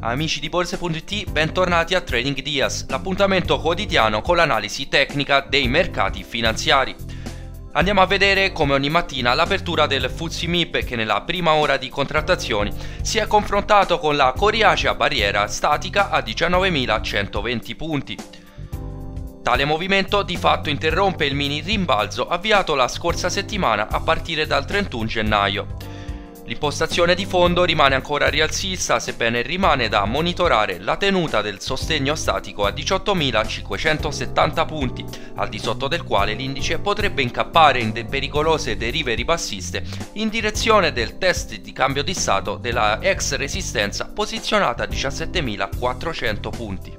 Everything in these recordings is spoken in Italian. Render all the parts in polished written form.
Amici di Borse.it, bentornati a Trading Dias, l'appuntamento quotidiano con l'analisi tecnica dei mercati finanziari. Andiamo a vedere come ogni mattina l'apertura del FTSE MIB, che nella prima ora di contrattazioni si è confrontato con la coriacea barriera statica a 19.120 punti. Tale movimento di fatto interrompe il mini rimbalzo avviato la scorsa settimana a partire dal 31 gennaio. L'impostazione di fondo rimane ancora rialzista, sebbene rimane da monitorare la tenuta del sostegno statico a 18.570 punti, al di sotto del quale l'indice potrebbe incappare in pericolose derive ribassiste in direzione del test di cambio di stato della ex resistenza posizionata a 17.400 punti.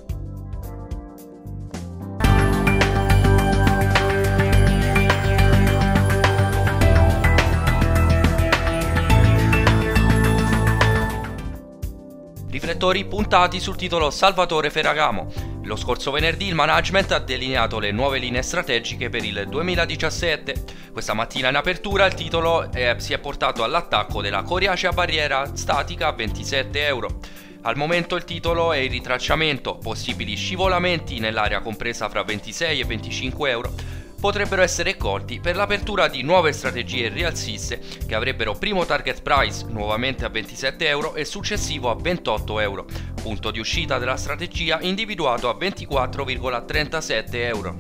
Riflettori puntati sul titolo Salvatore Ferragamo. Lo scorso venerdì il management ha delineato le nuove linee strategiche per il 2017. Questa mattina in apertura il titolo si è portato all'attacco della coriacea barriera statica a 27 euro. Al momento il titolo è in ritracciamento, possibili scivolamenti nell'area compresa fra 26 e 25 euro potrebbero essere colti per l'apertura di nuove strategie rialziste che avrebbero primo target price nuovamente a 27 euro e successivo a 28 euro, punto di uscita della strategia individuato a 24,37 euro.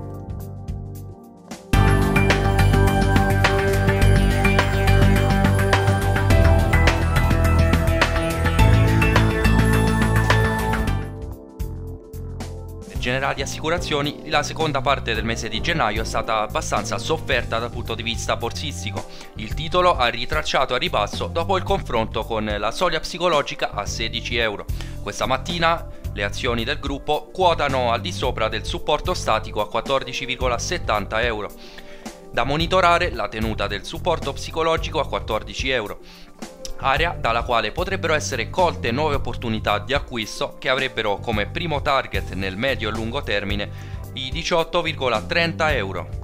Generali Assicurazioni, la seconda parte del mese di gennaio è stata abbastanza sofferta dal punto di vista borsistico. Il titolo ha ritracciato a ribasso dopo il confronto con la soglia psicologica a 16 euro. Questa mattina le azioni del gruppo quotano al di sopra del supporto statico a 14,70 euro. Da monitorare la tenuta del supporto psicologico a 14 euro. Area dalla quale potrebbero essere colte nuove opportunità di acquisto che avrebbero come primo target nel medio e lungo termine i 18,30 euro.